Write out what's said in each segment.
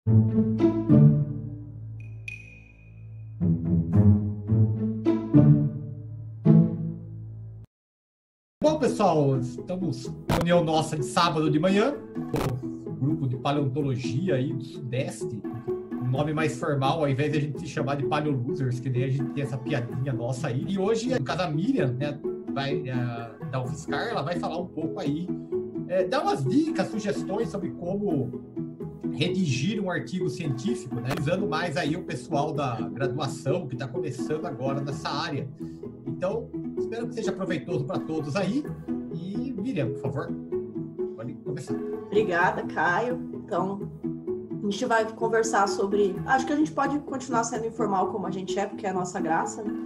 Bom, pessoal, estamos na reunião nossa de sábado de manhã, o grupo de paleontologia aí do Sudeste, um nome mais formal, ao invés de a gente se chamar de Paleolosers, que nem a gente tem essa piadinha nossa aí. E hoje, no caso, a Miriam, né, da UFSCar, ela vai falar um pouco aí, dar umas dicas, sugestões sobre como redigir um artigo científico, né, usando mais aí o pessoal da graduação, que está começando agora nessa área. Então, espero que seja proveitoso para todos aí. E, Miriam, por favor, pode começar. Obrigada, Caio. Então, a gente vai conversar sobre... Acho que a gente pode continuar sendo informal como a gente é, porque é a nossa graça, né?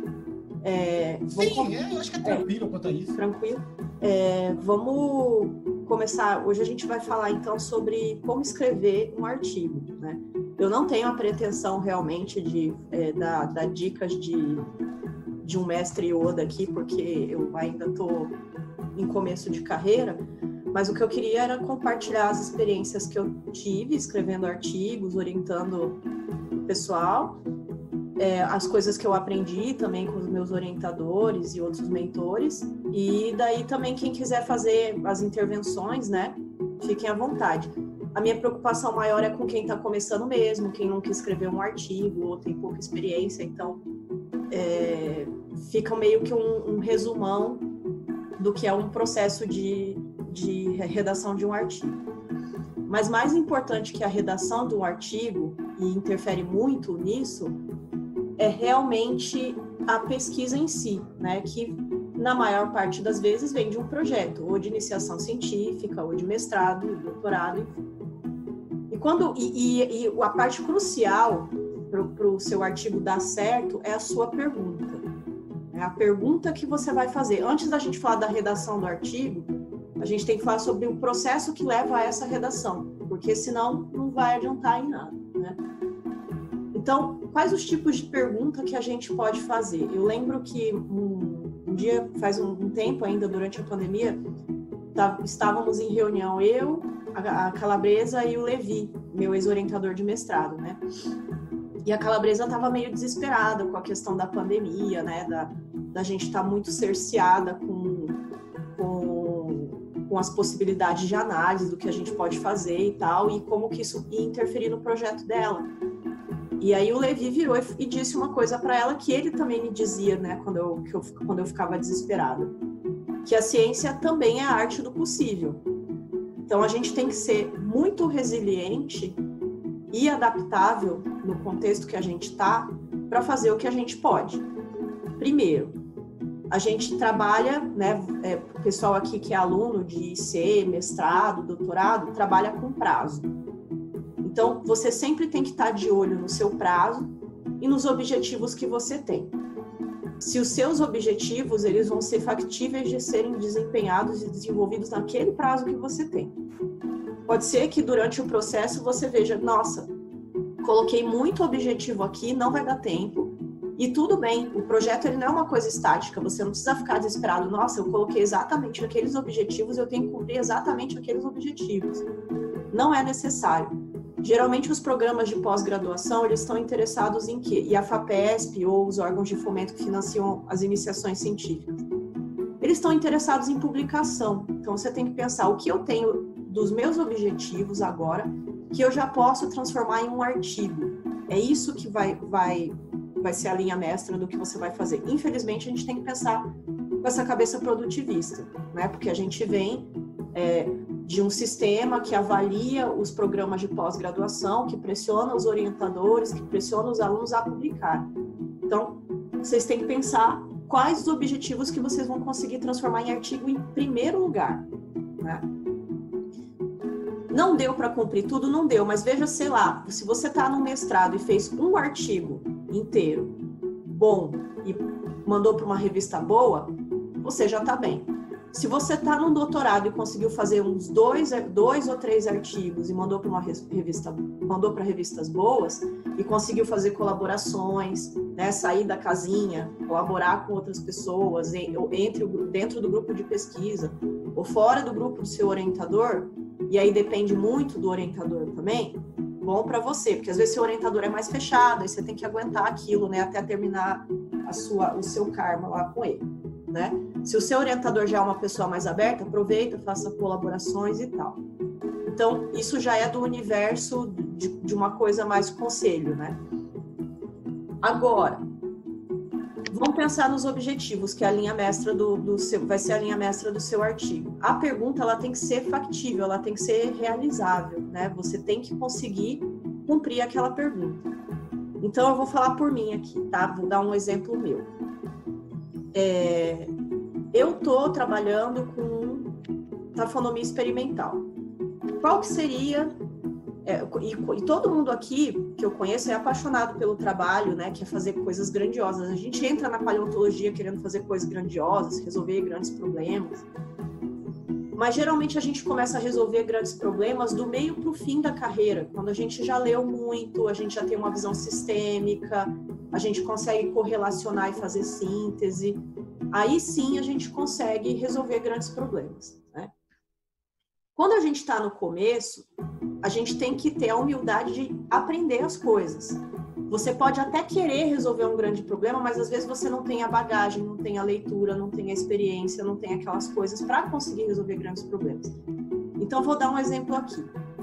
Eu acho que é tranquilo quanto a isso. Tranquilo. Vamos começar... Hoje a gente vai falar, então, sobre como escrever um artigo, né? Eu não tenho a pretensão, realmente, de dar dicas de um mestre Yoda aqui, porque eu ainda estou em começo de carreira, mas o que eu queria era compartilhar as experiências que eu tive escrevendo artigos, orientando o pessoal, as coisas que eu aprendi também com os meus orientadores e outros mentores, e daí também quem quiser fazer as intervenções, né, fiquem à vontade. A minha preocupação maior é com quem está começando mesmo, quem nunca escreveu um artigo ou tem pouca experiência, então fica meio que um resumão do que é um processo de redação de um artigo. Mas mais importante que a redação do artigo, e interfere muito nisso, é realmente a pesquisa em si, né? Que na maior parte das vezes vem de um projeto, ou de iniciação científica, ou de mestrado, doutorado, enfim. E a parte crucial para o seu artigo dar certo é a sua pergunta. É a pergunta que você vai fazer. Antes da gente falar da redação do artigo, a gente tem que falar sobre o processo que leva a essa redação, porque senão não vai adiantar em nada, né? Então, quais os tipos de pergunta que a gente pode fazer? Eu lembro que um dia, faz um tempo ainda, durante a pandemia, estávamos em reunião, eu, a Calabresa e o Levi, meu ex-orientador de mestrado, né? E a Calabresa estava meio desesperada com a questão da pandemia, né? Da gente estar muito cerceada com as possibilidades de análise do que a gente pode fazer e tal, e como que isso ia interferir no projeto dela. E aí o Levi virou e disse uma coisa para ela que ele também me dizia, né? Quando eu ficava desesperada, que a ciência também é a arte do possível. Então a gente tem que ser muito resiliente e adaptável no contexto que a gente está para fazer o que a gente pode. Primeiro, a gente trabalha, né, o pessoal aqui que é aluno de IC, mestrado, doutorado, trabalha com prazo. Então, você sempre tem que estar de olho no seu prazo e nos objetivos que você tem. Se os seus objetivos, eles vão ser factíveis de serem desempenhados e desenvolvidos naquele prazo que você tem. Pode ser que durante o processo você veja, nossa, coloquei muito objetivo aqui, não vai dar tempo. E tudo bem, o projeto ele não é uma coisa estática, você não precisa ficar desesperado, nossa, eu coloquei exatamente aqueles objetivos, eu tenho que cumprir exatamente aqueles objetivos. Não é necessário. Geralmente os programas de pós-graduação, eles estão interessados em quê? E a FAPESP ou os órgãos de fomento que financiam as iniciações científicas. Eles estão interessados em publicação. Então você tem que pensar o que eu tenho dos meus objetivos agora, que eu já posso transformar em um artigo. É isso que vai ser a linha mestra do que você vai fazer. Infelizmente, a gente tem que pensar com essa cabeça produtivista, né? Porque a gente vem de um sistema que avalia os programas de pós-graduação, que pressiona os orientadores, que pressiona os alunos a publicar. Então, vocês têm que pensar quais os objetivos que vocês vão conseguir transformar em artigo em primeiro lugar, né? Não deu para cumprir tudo, não deu, mas veja, sei lá, se você está no mestrado e fez um artigo inteiro bom e mandou para uma revista boa, você já está bem. Se você está num doutorado e conseguiu fazer uns dois ou três artigos e mandou para uma revista, mandou para revistas boas e conseguiu fazer colaborações, né, sair da casinha, colaborar com outras pessoas, dentro do grupo de pesquisa ou fora do grupo do seu orientador, e aí depende muito do orientador também, bom para você, porque às vezes seu orientador é mais fechado, aí você tem que aguentar aquilo, né, até terminar o seu karma lá com ele, né? Se o seu orientador já é uma pessoa mais aberta, aproveita, faça colaborações e tal. Então, isso já é do universo de uma coisa mais conselho, né? Agora, vamos pensar nos objetivos, que é a linha mestra vai ser a linha mestra do seu artigo. A pergunta, ela tem que ser factível, ela tem que ser realizável, né? Você tem que conseguir cumprir aquela pergunta. Então, eu vou falar por mim aqui, tá? Vou dar um exemplo meu. Eu estou trabalhando com taxonomia experimental. Qual que seria... E todo mundo aqui que eu conheço é apaixonado pelo trabalho, né? Quer fazer coisas grandiosas. A gente entra na paleontologia querendo fazer coisas grandiosas, resolver grandes problemas. Mas geralmente a gente começa a resolver grandes problemas do meio para o fim da carreira, quando a gente já leu muito, a gente já tem uma visão sistêmica, a gente consegue correlacionar e fazer síntese. Aí sim a gente consegue resolver grandes problemas, né? Quando a gente está no começo, a gente tem que ter a humildade de aprender as coisas. Você pode até querer resolver um grande problema, mas às vezes você não tem a bagagem, não tem a leitura, não tem a experiência, não tem aquelas coisas para conseguir resolver grandes problemas. Então, vou dar um exemplo aqui.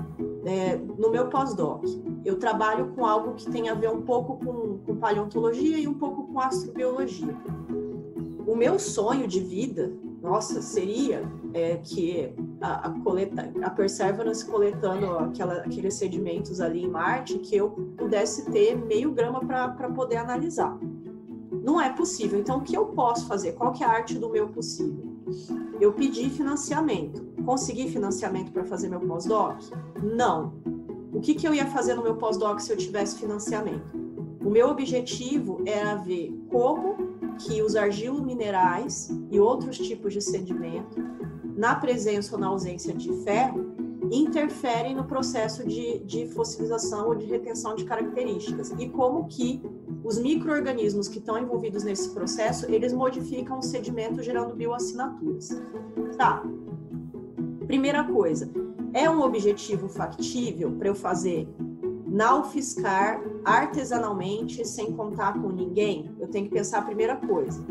No meu pós-doc, eu trabalho com algo que tem a ver um pouco com paleontologia e um pouco com astrobiologia. O meu sonho de vida, nossa, seria que a Perseverance coletando aqueles sedimentos ali em Marte, que eu pudesse ter meio grama para poder analisar. Não é possível. Então, o que eu posso fazer? Qual que é a arte do meu possível? Eu pedi financiamento. Consegui financiamento para fazer meu pós-doc? Não. O que eu ia fazer no meu pós-doc se eu tivesse financiamento? O meu objetivo era ver como que os argilominerais e outros tipos de sedimento, na presença ou na ausência de ferro, interferem no processo de fossilização ou de retenção de características, e como que os micro-organismos que estão envolvidos nesse processo, eles modificam o sedimento gerando bioassinaturas. Tá. Primeira coisa, é um objetivo factível para eu fazer na UFSCar, artesanalmente, sem contar com ninguém? Eu tenho que pensar a primeira coisa.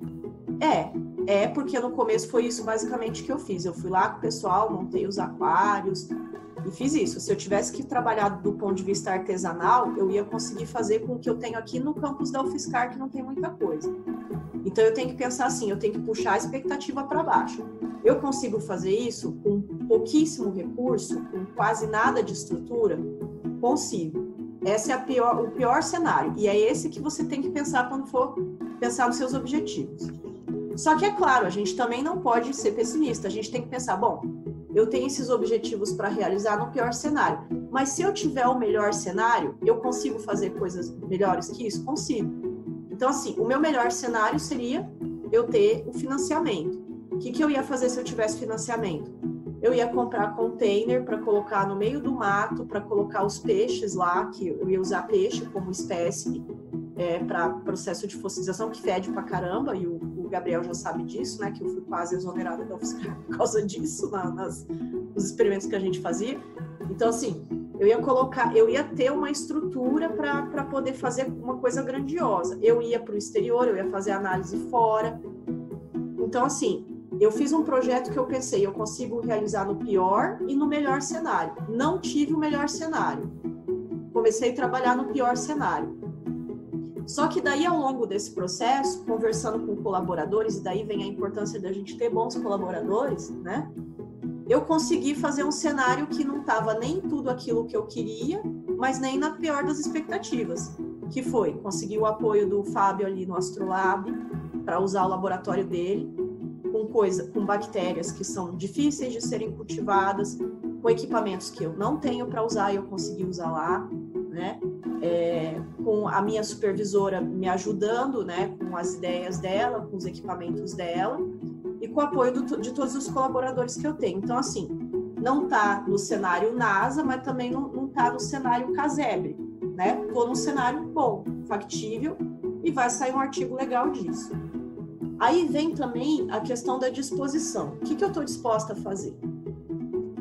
Porque no começo foi isso basicamente que eu fiz. Eu fui lá com o pessoal, montei os aquários e fiz isso. Se eu tivesse que trabalhar do ponto de vista artesanal, eu ia conseguir fazer com o que eu tenho aqui no campus da UFSCar, que não tem muita coisa. Então eu tenho que pensar assim, eu tenho que puxar a expectativa para baixo. Eu consigo fazer isso com pouquíssimo recurso, com quase nada de estrutura? Consigo. Esse é o pior cenário. E é esse que você tem que pensar quando for pensar nos seus objetivos. Só que, é claro, a gente também não pode ser pessimista. A gente tem que pensar, bom, eu tenho esses objetivos para realizar no pior cenário. Mas se eu tiver o melhor cenário, eu consigo fazer coisas melhores que isso? Consigo. Então, assim, o meu melhor cenário seria eu ter o financiamento. O que eu ia fazer se eu tivesse financiamento? Eu ia comprar container para colocar no meio do mato, para colocar os peixes lá, que eu ia usar peixe como espécime para processo de fossilização, que fede pra caramba, e o Gabriel já sabe disso, né, que eu fui quase exonerada da UFSCar por causa disso, nos experimentos que a gente fazia. Então, assim, eu ia ter uma estrutura para poder fazer uma coisa grandiosa. Eu ia para o exterior, eu ia fazer análise fora. Então, assim, eu fiz um projeto que eu pensei, eu consigo realizar no pior e no melhor cenário. Não tive o melhor cenário. Comecei a trabalhar no pior cenário. Só que daí, ao longo desse processo, conversando com colaboradores, e daí vem a importância da gente ter bons colaboradores, né? Eu consegui fazer um cenário que não estava nem tudo aquilo que eu queria, mas nem na pior das expectativas, que foi conseguir o apoio do Fábio ali no Astrolab, para usar o laboratório dele, com bactérias que são difíceis de serem cultivadas, com equipamentos que eu não tenho para usar e eu consegui usar lá, né? Com a minha supervisora me ajudando, né, com as ideias dela, com os equipamentos dela, e com o apoio de todos os colaboradores que eu tenho. Então, assim, não está no cenário NASA, mas também não está no cenário casebre, né? Estou num cenário bom, factível, e vai sair um artigo legal disso. Aí vem também a questão da disposição. O que eu estou disposta a fazer?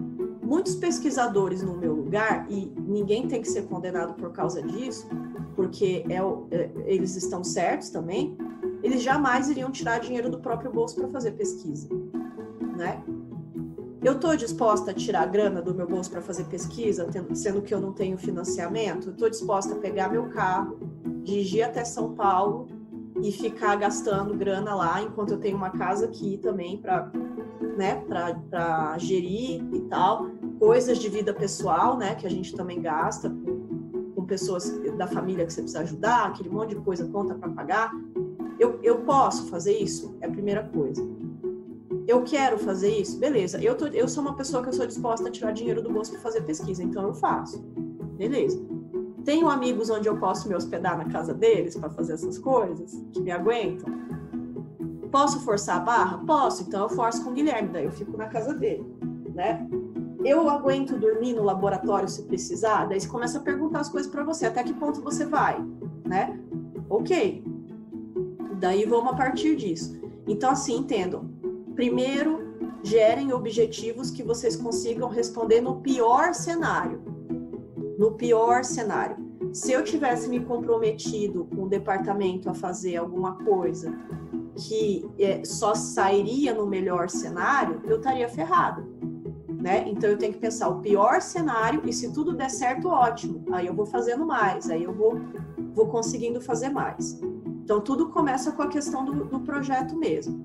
muitos pesquisadores no meu lugar, e ninguém tem que ser condenado por causa disso, porque eles estão certos também, eles jamais iriam tirar dinheiro do próprio bolso para fazer pesquisa, né? Eu estou disposta a tirar grana do meu bolso para fazer pesquisa, sendo que eu não tenho financiamento? Eu estou disposta a pegar meu carro, dirigir até São Paulo e ficar gastando grana lá, enquanto eu tenho uma casa aqui também para, né, para gerir e tal, coisas de vida pessoal, né, que a gente também gasta com pessoas da família que você precisa ajudar, aquele monte de coisa, conta para pagar. Eu posso fazer isso? É a primeira coisa. Eu quero fazer isso? Beleza. Eu sou uma pessoa que eu sou disposta a tirar dinheiro do bolso para fazer pesquisa, então eu faço. Beleza. Tenho amigos onde eu posso me hospedar na casa deles para fazer essas coisas, que me aguentam. Posso forçar a barra? Posso. Então eu forço com o Guilherme, daí eu fico na casa dele, né? Eu aguento dormir no laboratório se precisar? Daí você começa a perguntar as coisas para você. Até que ponto você vai, né? Ok. Daí vamos a partir disso. Então, assim, entendam. Primeiro, gerem objetivos que vocês consigam responder no pior cenário. No pior cenário. Se eu tivesse me comprometido com o departamento a fazer alguma coisa que só sairia no melhor cenário, eu estaria ferrada, né? Então, eu tenho que pensar o pior cenário e se tudo der certo, ótimo. Aí eu vou fazendo mais, aí eu vou conseguindo fazer mais. Então, tudo começa com a questão do projeto mesmo.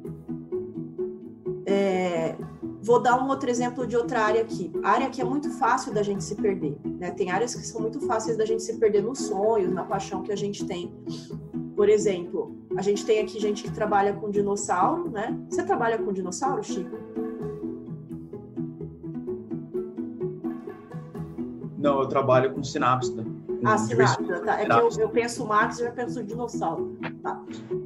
Vou dar um outro exemplo de outra área aqui. A área que é muito fácil da gente se perder, né? Tem áreas que são muito fáceis da gente se perder nos sonhos, na paixão que a gente tem. Por exemplo, a gente tem aqui gente que trabalha com dinossauro, né? Você trabalha com dinossauro, Chico? Não, eu trabalho com sinapse, né? Sinapse, tá. É que eu penso Max e já penso dinossauro. Tá.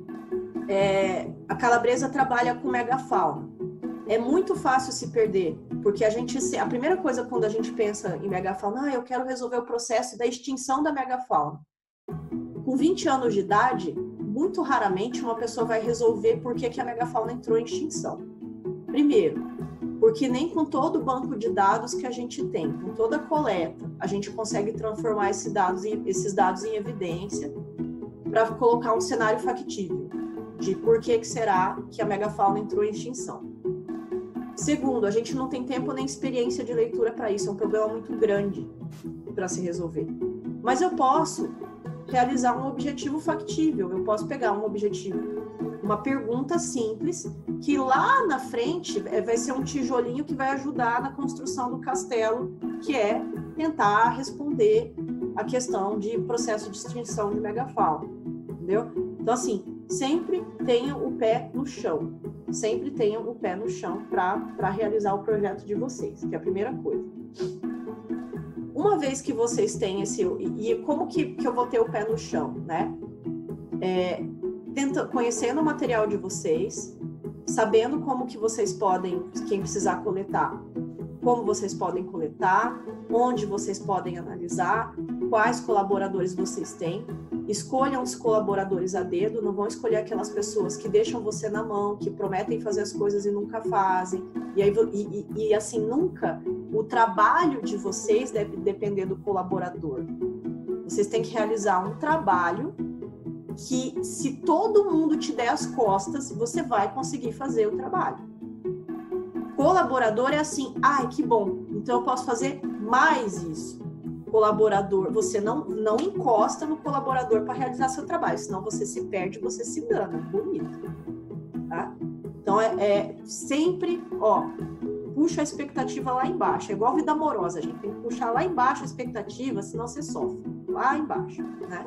A calabresa trabalha com megafauna. É muito fácil se perder, porque a primeira coisa quando a gente pensa em megafauna, eu quero resolver o processo da extinção da megafauna. Com 20 anos de idade, muito raramente uma pessoa vai resolver por que a megafauna entrou em extinção. Primeiro, porque nem com todo o banco de dados que a gente tem, com toda a coleta, a gente consegue transformar esses dados em evidência para colocar um cenário factível de por que será que a megafauna entrou em extinção. Segundo, a gente não tem tempo nem experiência de leitura para isso, é um problema muito grande para se resolver. Mas eu posso realizar um objetivo factível, eu posso pegar um objetivo, uma pergunta simples, que lá na frente vai ser um tijolinho que vai ajudar na construção do castelo, que é tentar responder a questão de processo de extinção de megafauna, entendeu? Então, assim, sempre tenham o pé no chão. Sempre tenham o pé no chão para realizar o projeto de vocês, que é a primeira coisa. Uma vez que vocês têm e como que eu vou ter o pé no chão, né? Conhecendo o material de vocês, sabendo como que vocês podem, quem precisar coletar, como vocês podem coletar, onde vocês podem analisar, quais colaboradores vocês têm. Escolham os colaboradores a dedo, não vão escolher aquelas pessoas que deixam você na mão, que prometem fazer as coisas e nunca fazem. E assim, nunca o trabalho de vocês deve depender do colaborador. Vocês têm que realizar um trabalho que, se todo mundo te der as costas, você vai conseguir fazer o trabalho. Colaborador é assim, que bom, então eu posso fazer mais isso. Colaborador, você não encosta no colaborador para realizar seu trabalho, senão você se perde, você se dana, bonito, tá? Então sempre, puxa a expectativa lá embaixo, é igual vida amorosa, a gente tem que puxar lá embaixo a expectativa, senão você sofre, lá embaixo, né?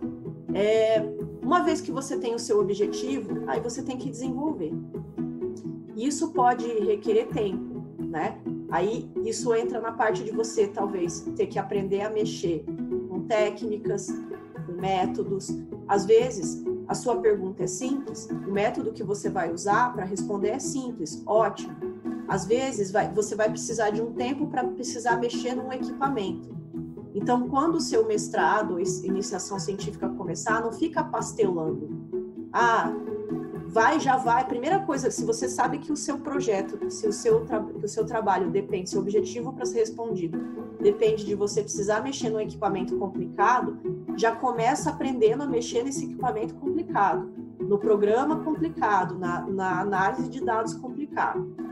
Uma vez que você tem o seu objetivo, aí você tem que desenvolver. Isso pode requerer tempo, né? Aí isso entra na parte de você, talvez, ter que aprender a mexer com técnicas, com métodos. Às vezes, a sua pergunta é simples, o método que você vai usar para responder é simples, ótimo. Às vezes, você vai precisar de um tempo para precisar mexer num equipamento. Então, quando o seu mestrado, iniciação científica começar, não fica pastelando. primeira coisa, se você sabe que o seu projeto, que o seu trabalho depende, seu objetivo para ser respondido, depende de você precisar mexer num equipamento complicado, já começa aprendendo a mexer nesse equipamento complicado, no programa complicado, na análise de dados complicado.